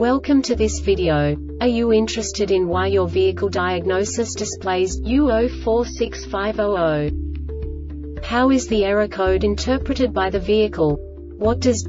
Welcome to this video. Are you interested in why your vehicle diagnosis displays U046500? How is the error code interpreted by the vehicle? What does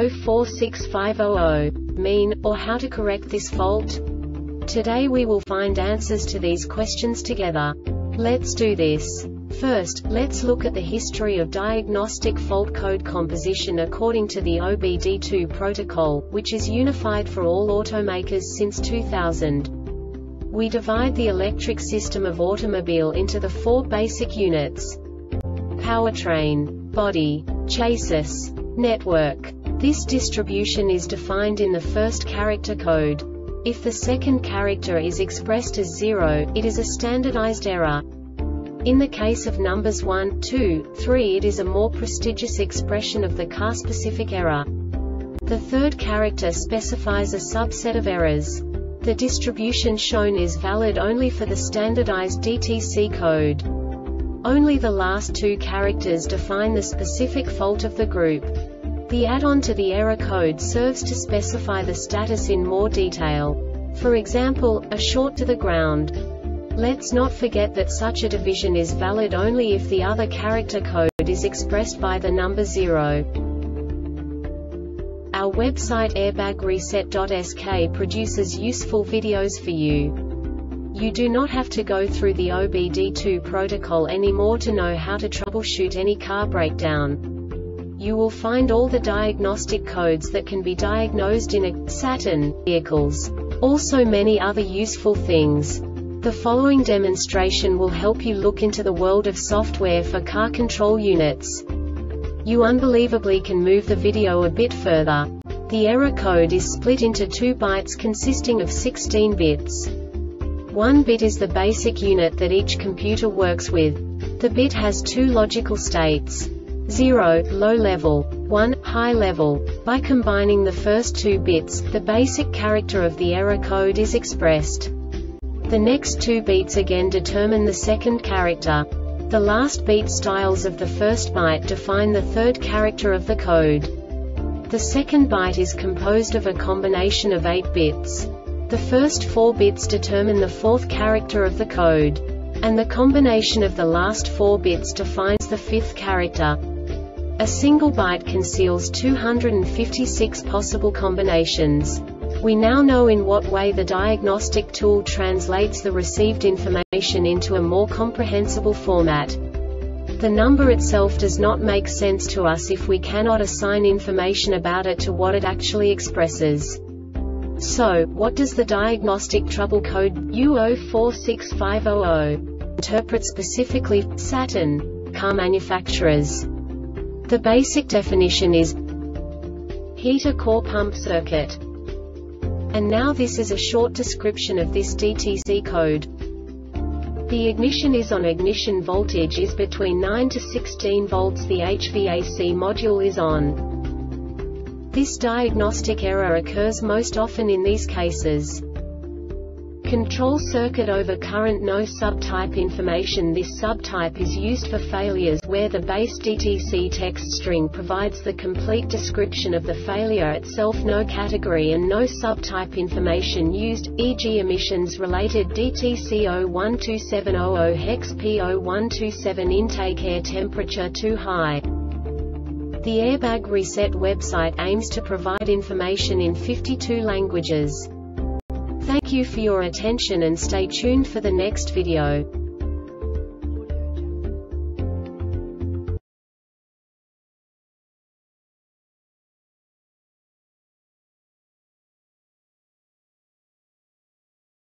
U046500 mean, or how to correct this fault? Today we will find answers to these questions together. Let's do this. First, let's look at the history of diagnostic fault code composition according to the OBD2 protocol, which is unified for all automakers since 2000. We divide the electric system of automobile into the four basic units: powertrain, body, chassis, network. This distribution is defined in the first character code. If the second character is expressed as 0, it is a standardized error. In the case of numbers 1, 2, 3, it is a more prestigious expression of the car-specific error. The third character specifies a subset of errors. The distribution shown is valid only for the standardized DTC code. Only the last two characters define the specific fault of the group. The add-on to the error code serves to specify the status in more detail. For example, a short to the ground. Let's not forget that such a division is valid only if the other character code is expressed by the number 0. Our website airbagreset.sk produces useful videos for you. You do not have to go through the OBD2 protocol anymore to know how to troubleshoot any car breakdown. You will find all the diagnostic codes that can be diagnosed in a Saturn vehicles. Also many other useful things. The following demonstration will help you look into the world of software for car control units. You unbelievably can move the video a bit further. The error code is split into 2 bytes consisting of 16 bits. 1 bit is the basic unit that each computer works with. The bit has 2 logical states: 0, low level, 1, high level. By combining the first 2 bits, the basic character of the error code is expressed. The next 2 beats again determine the second character. The last beat styles of the first byte define the third character of the code. The second byte is composed of a combination of 8 bits. The first 4 bits determine the fourth character of the code. And the combination of the last 4 bits defines the fifth character. A single byte conceals 256 possible combinations. We now know in what way the diagnostic tool translates the received information into a more comprehensible format. The number itself does not make sense to us if we cannot assign information about it to what it actually expresses. So, what does the diagnostic trouble code U046500 interpret specifically for Saturn car manufacturers? The basic definition is heater core pump circuit. And now this is a short description of this DTC code. The ignition is on. Ignition voltage is between 9 to 16 volts. The HVAC module is on. This diagnostic error occurs most often in these cases: control circuit over current, no subtype information. This subtype is used for failures where the base DTC text string provides the complete description of the failure itself, no category and no subtype information used, e.g. emissions related DTC 012700 hex P0127 intake, air temperature too high. The Airbag Reset website aims to provide information in 52 languages. Thank you for your attention and stay tuned for the next video.